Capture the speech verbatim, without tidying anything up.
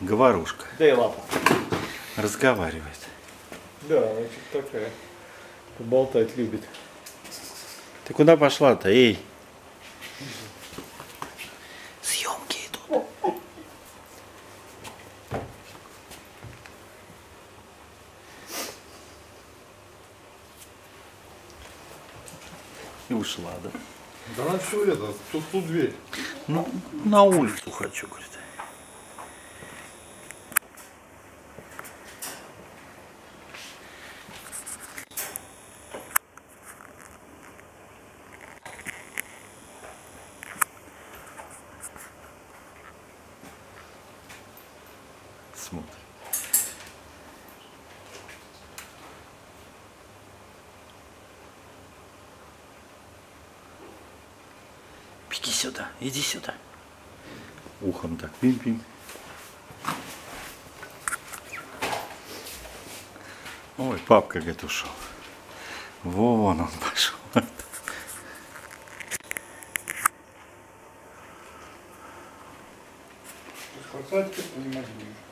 Говорушка. Дай лапу. Разговаривает. Да, она что-то такая. Поболтать любит. Ты куда пошла-то, эй? Съемки идут. И ушла, да? Да она все это, тут, тут дверь. Ну, на улицу хочу, говорит. Смотрит. Беги сюда, иди сюда. Ухом так, пим-пим. Ой, папка, говорит, ушел. Вон он пошел. Спасать не могли.